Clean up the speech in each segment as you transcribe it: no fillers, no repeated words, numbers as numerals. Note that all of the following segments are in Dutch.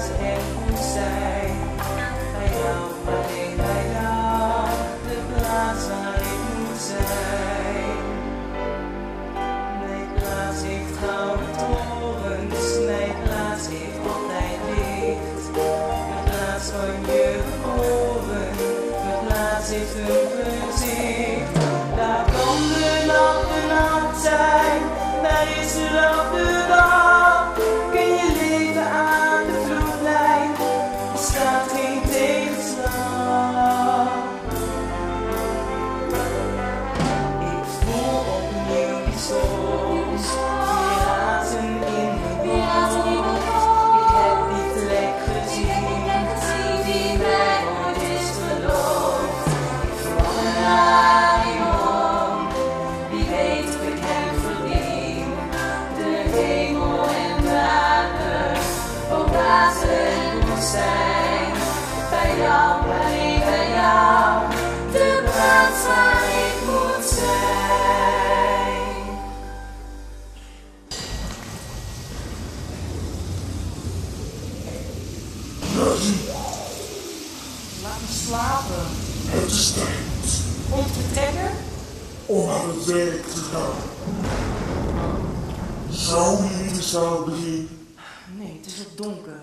plaats en goed zijn. Bij jou, alleen bij jou, de plaats waar ik moet zijn. Mijn plaats heeft gouden torens, mijn plaats heeft altijd licht. De plaats van je geboren, de plaats heeft een gezicht. Daar kan de nacht zijn, daar is de dag de dag. Kun je leven aan de vloedlijn, er staat geen tegenslag. Ik voel opnieuw die storms, die razen in de wind. Ik heb die plek gezien, die mij ooit is beloofd. Ik verlang naar iemand, wie weet of ik hem verdien. De hemel en de aarde, ook water moet zijn. Bij jou, alleen bij jou, de plaats waar ik moet zijn. Laat me slapen. Het is tijd Om te vertrekken? om aan het werk te gaan. Zou je in de zaal beginnen? Nee, het is nog donker.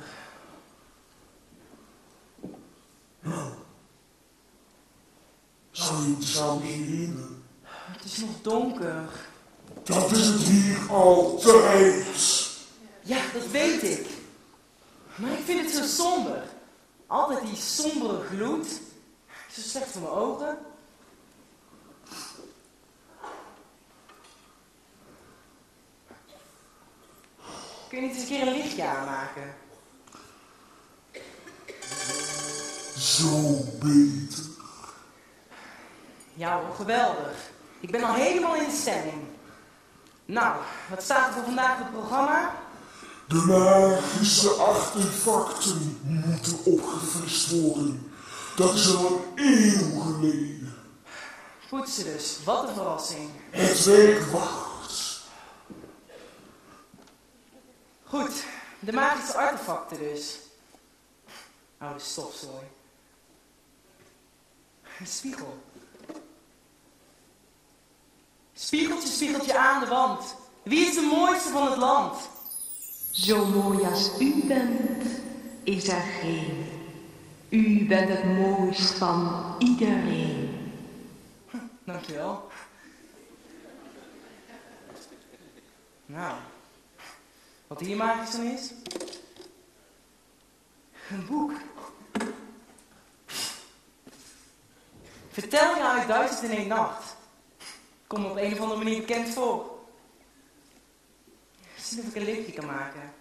Zou je in de zaal beginnen? Het is nog donker. Dat is het hier altijd. Ja, dat weet ik. Maar ik vind het zo somber. Altijd die sombere gloed. Zo slecht voor mijn ogen. Kun je niet eens een keer een lichtje aanmaken? Zo beter. Ja hoor, geweldig. Ik ben al helemaal in de stemming. Nou, wat staat er voor vandaag op het programma? De magische artefacten moeten opgefrist worden. Dat is al een eeuw geleden. Goed ze dus, wat een verrassing. Het werk wacht. Goed, de magische artefacten dus. Oude stofzooi. Een spiegel. Spiegeltje, spiegeltje aan de wand. Wie is de mooiste van het land? Zo mooi als u bent, is er geen. U bent het mooist van iedereen. Dankjewel. Nou, wat hier magisch dan is? Een boek. Vertelingen uit 1001 Nacht. Kom me op een of andere manier bekend voor. Zien of ik een lichtje kan maken.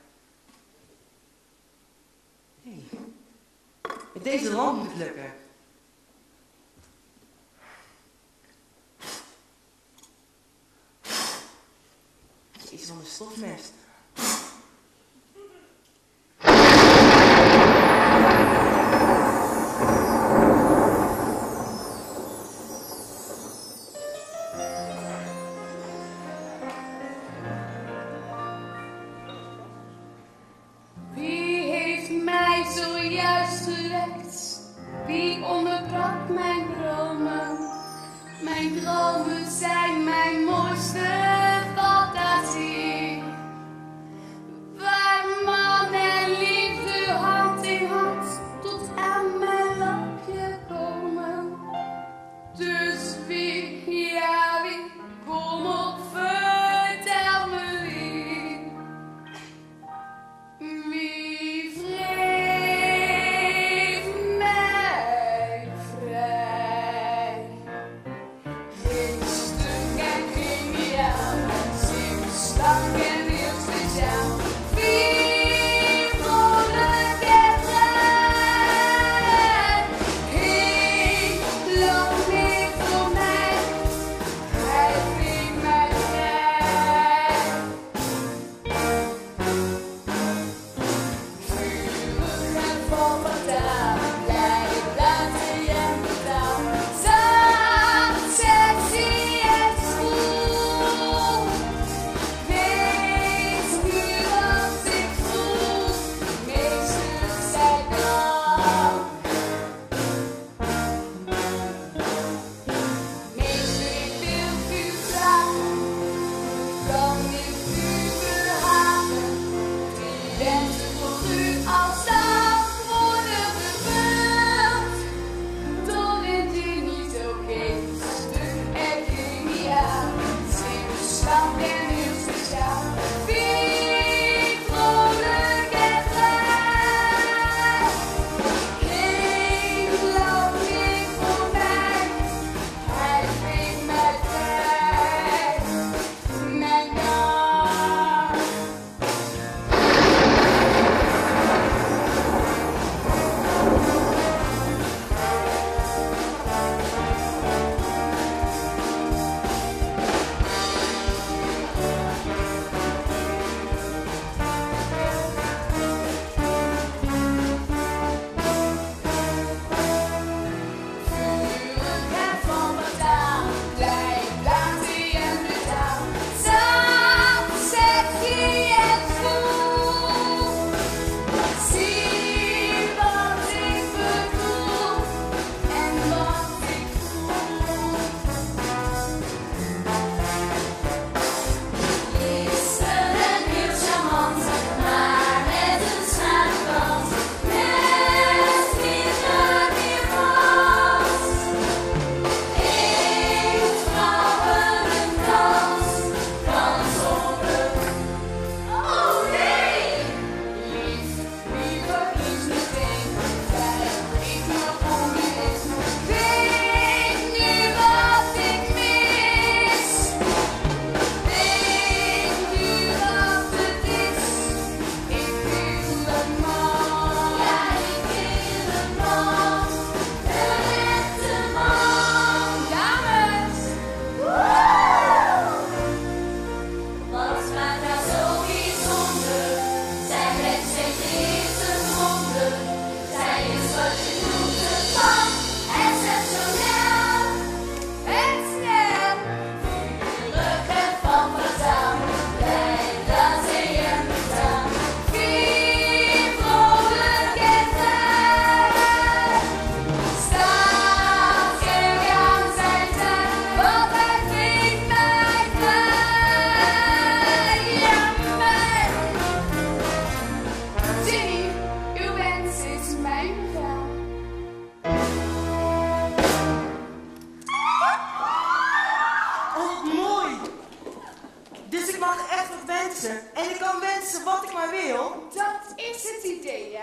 Hey. Met deze lamp moet het lukken. Jezus, van de stofnest. Wie heeft mij zojuist gewekt? Wie onderbrak mijn dromen? Mijn dromen zijn mijn mooiste fantasie. Waar man en liefde hand in hand tot aan mijn lampje komen. Dus wie, ja wie, kom op, vertel me wie. Wie wreef mij vrij? Geen stuk en geen jaar.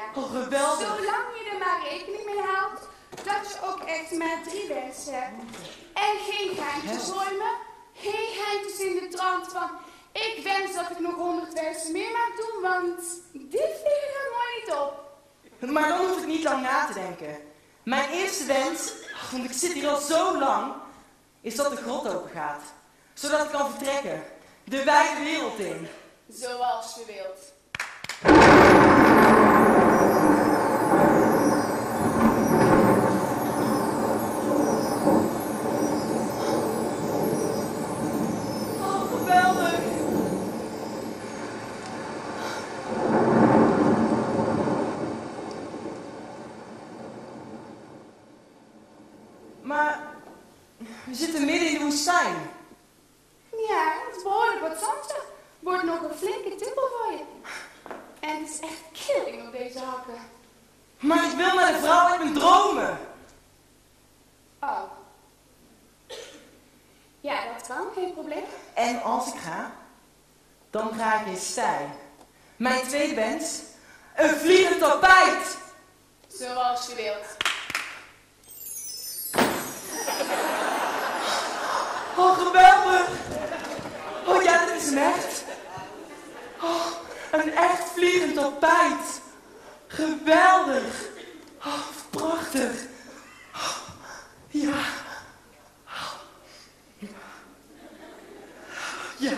Oh, geweldig. Zolang je er maar rekening mee houdt dat je ook echt maar 3 wensen hebt. En geen geintjes hoor me. Geen geintjes in de trant van... Ik wens dat ik nog 100 wensen meer mag doen, want dit vliegen gaat mooi niet op. Maar dan hoef ik niet lang na te denken. Mijn eerste wens, want ik zit hier al zo lang, is dat de grot open gaat. Zodat ik kan vertrekken. De wijde wereld in. Zoals je wilt. Oh, geweldig. Maar we zitten midden in de woestijn. Ja, het is behoorlijk wat zand. Wordt nog een flinke tippel voor je. En het is echt killing op deze hakken. Maar ik wil naar de vrouw uit mijn dromen. Oh. Ja, dat kan, geen probleem. En als ik ga, dan ga ik in stij. Mijn tweede wens, een vliegend tapijt. Zoals je wilt. Oh, geweldig. Oh ja, dat is hem echt. Oh, een echt vliegend tapijt. Geweldig. Oh, prachtig. Oh, ja. Ja.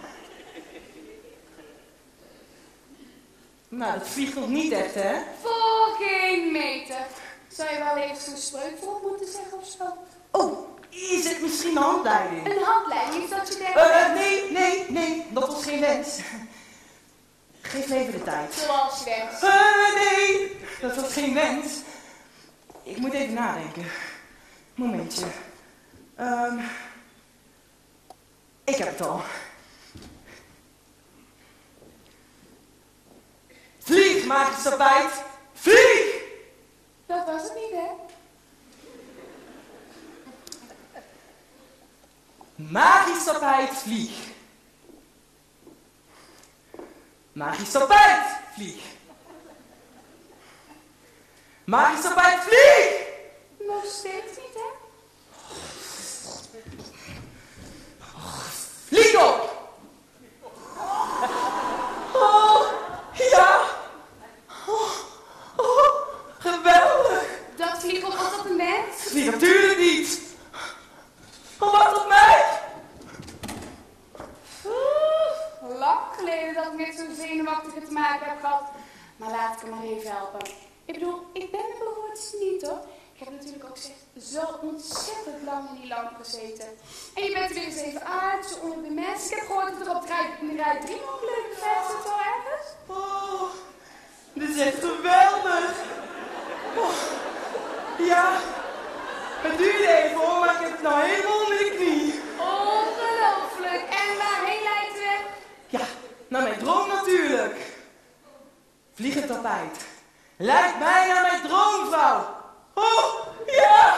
Nou, dat vliegt nog niet echt, hè? Voor geen meter. Zou je wel even zo'n spreuk voor moeten zeggen of zo? Oh, is het misschien een handleiding? Een handleiding, is dat je denkt? Nee, dat was geen wens. Geef me even de tijd. Zoals je wenst. Nee, dat was geen wens. Ik moet even nadenken. Momentje. Ik heb het al. Vlieg, magisch tapijt. Vlieg! Dat was het niet, hè? Magisch tapijt, vlieg. Magisch tapijt, vlieg. Magisch tapijt, vlieg! Nog steeds niet, hè? Vlieg op! Oh, ja! Oh, geweldig! Dat vliegt op als op een mens. Vlieg natuurlijk niet! Oh, wacht op mij! Lang geleden dat ik met zo'n zenuwachtige te maken heb gehad. Maar laat ik hem maar even helpen. Ik bedoel, ik ben er behoorlijk niet, hoor. Ik heb natuurlijk ook zo ontzettend lang in die lamp gezeten. En je bent er weer eens even uit, zo onder de mensen. Ik heb gehoord dat er op in rij 3 nog leuke fans zitten, hoor, ergens. Oh, dit is echt geweldig! Oh, ja, het duurde even hoor, maar ik heb het nou helemaal onder de knie. Ongelooflijk. En waarheen leidt het weg? Ja, naar mijn droom natuurlijk. Vliegend tapijt. Leidt mij naar mijn droomvrouw. Oh, ja!